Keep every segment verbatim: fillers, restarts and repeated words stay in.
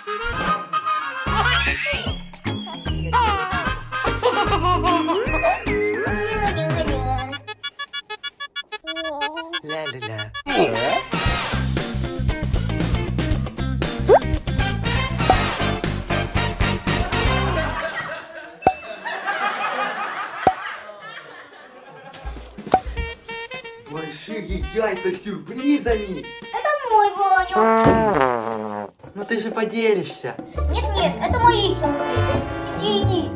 Ля-ля-ля. Большие яйца с сюрпризами. Это мой, Ваня. Ну ты же поделишься. Нет, нет, это мои сюрпризы. Иди, иди.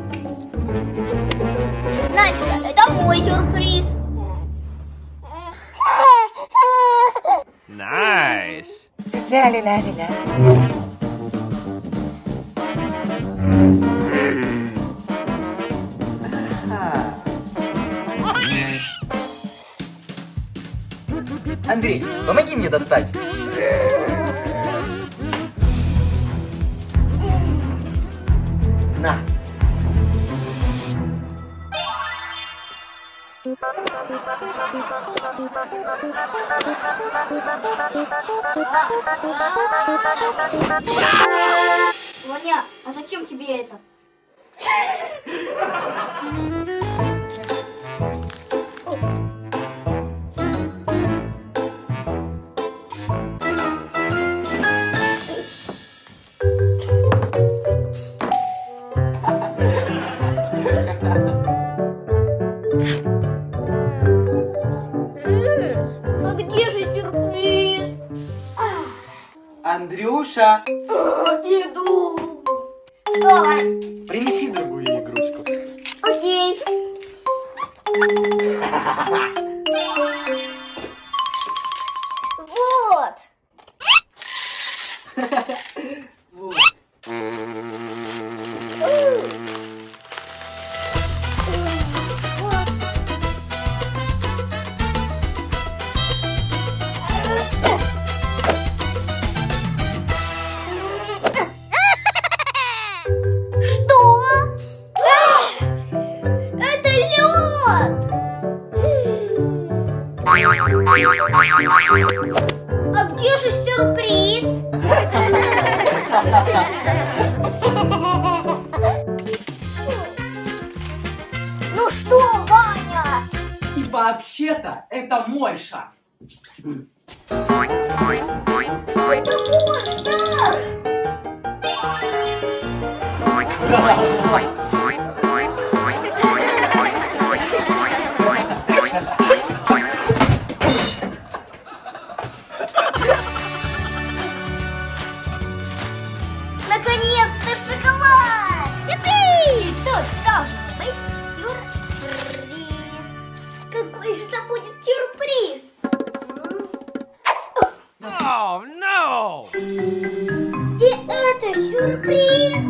Настя, это мой сюрприз. Nice. Ля-ля-ля-ля-ля. Андрей, помоги мне достать. На. Ваня, а зачем тебе это? А где же сюрприз? Андрюша, Иду. Что, Вань? принеси другую игрушку. Окей. Вот. Вот. Что? Это лед! А где же сюрприз? Ну что, Ваня? И вообще-то это мой шаг. Это можно! Наконец-то шоколад! Юпи! Тут должен быть сюрприз. Какой же это будет сюрприз? Oh no! И это сюрприз!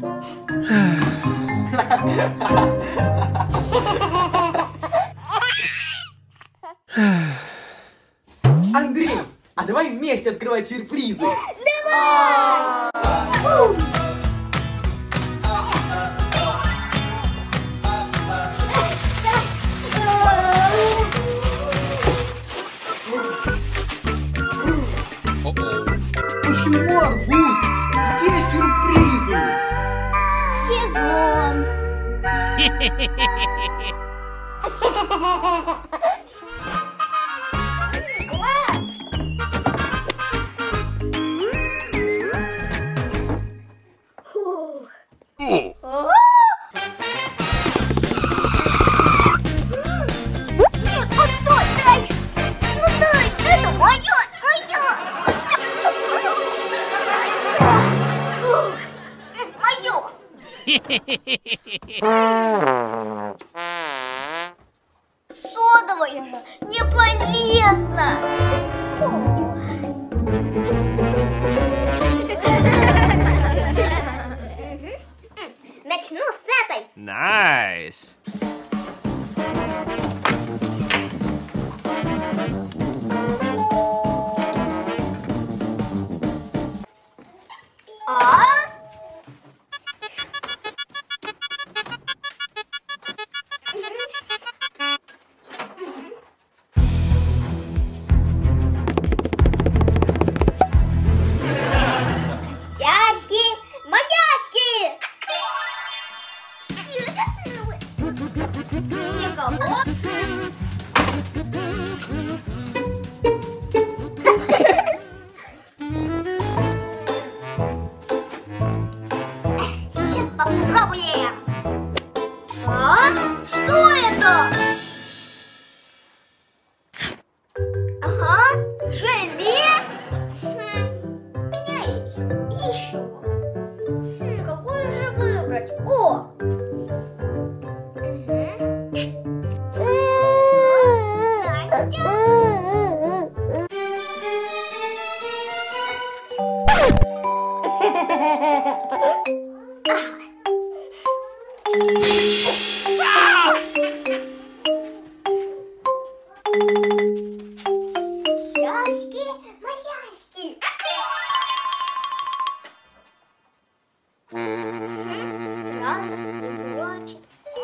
Андрей, а давай вместе открывать сюрпризы. Давай! Фу! Почему арбуз? Где сюрпризы? Сезон! Класс! Фух. О! Нет, постой, дай! Ну дай, это мое, мое! Мое! Содовая же не полезно! Начну с этой! Nice. А? Сяськи! Сейчас попробуем. А? Что это? Ага, желе. Хм, у меня есть еще. Хм, какую же выбрать? О! Сяськи, масяськи. Странно, не плачет.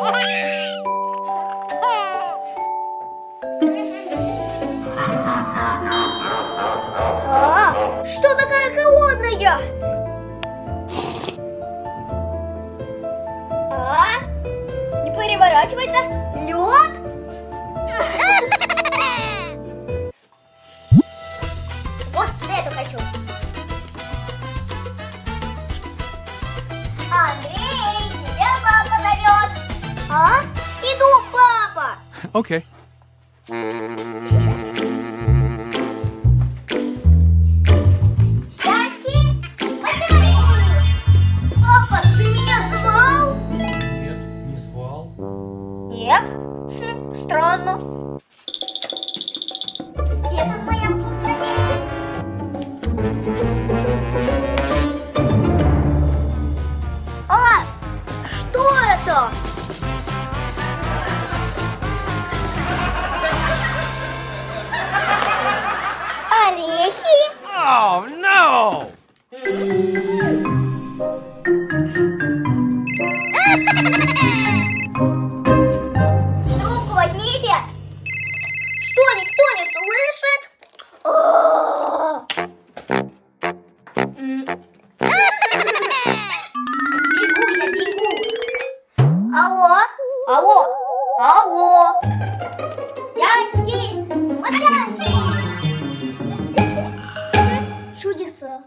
А, что такая холодная? А? Не переворачивается? Лед? Вот эту хочу. Андрей, тебя папа зовет. А? Иду, папа. Okay. Сяськи, масяськи. Папа, ты меня звал? Нет, не звал. Нет? Хм, странно. Где тут моя вкусная? А, что это? Орехи? Oh no! Трубку возьмите. Что, никто не слышит? О! М. Бегу я, бегу. Алло, алло, алло. Сяськи, масяськи. Чудеса.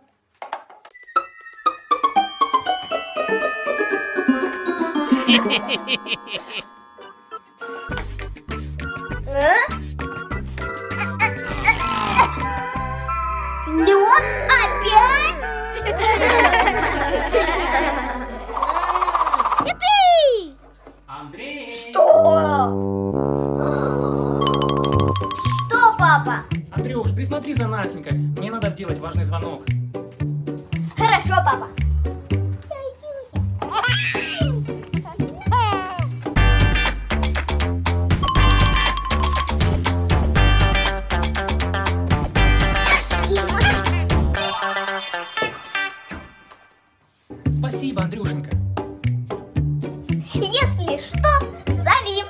А? Лед опять? Юпи! Андрей! Что? Что, папа? Андрюш, присмотри за Насенькой. Мне надо сделать важный звонок. Хорошо, папа. Спасибо, Андрюшенька. Если что, зови.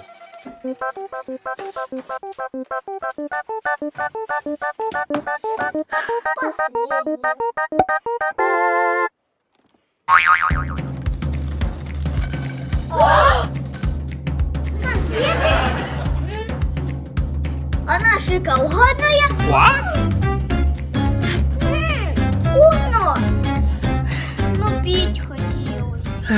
Конфеты? Она шоколадная? What? М, Вкусно! Но пить хотелось.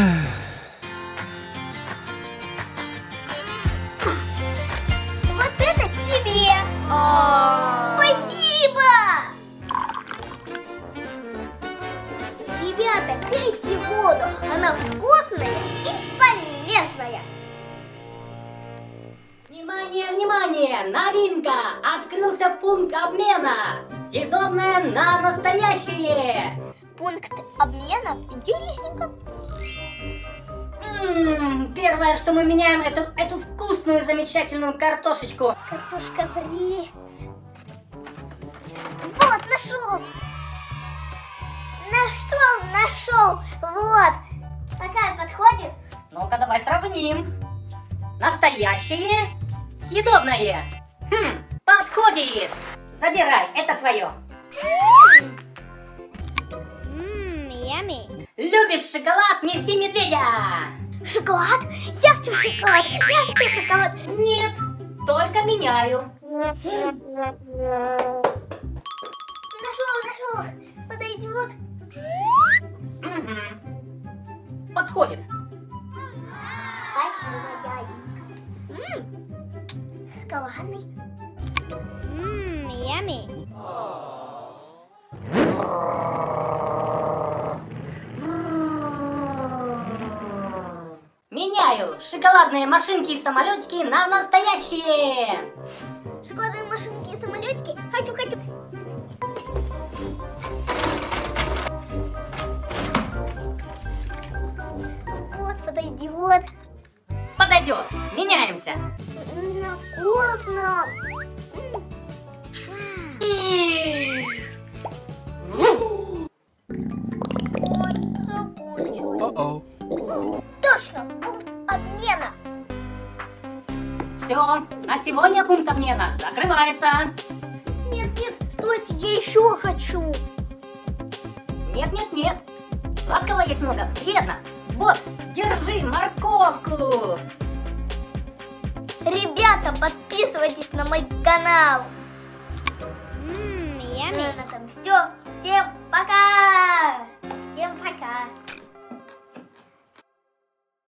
Вот это тебе! Спасибо! Ребята, пейте воду, она вкусная и полезная. Внимание, внимание! Новинка! Открылся пункт обмена! Съедобное на настоящее! Пункт обмена интересненько. М-м, первое, что мы меняем, это эту вкусную, замечательную картошечку. Картошка фри. Вот, нашел. Нашел, нашел. Вот. Такая подходит. Ну-ка, давай сравним. Настоящее, съедобное. Хм, подходит. Забирай, это твое. Ммм, ями. Любишь шоколад, неси медведя. Шоколад? Я хочу шоколад. Я хочу шоколад. Нет, только меняю. Нашел, нашел. Подойдет. подходит. Спасибо, дяденька. Шоколадный. Ммм, ями. Меняю шоколадные машинки и самолетики на настоящие. Шоколадные машинки и самолетики. Хочу, хочу. Вот, подойдет. Подойдет. Меняемся. М, Вкусно. Ой, закончилось. Uh-oh. Точно, пункт обмена. Все, на сегодня пункт обмена закрывается. Нет, нет, стойте, я еще хочу. Нет, нет, нет. Сладкого есть много. Вредно. Вот, держи морковку. Ребята, подписывайтесь на мой канал.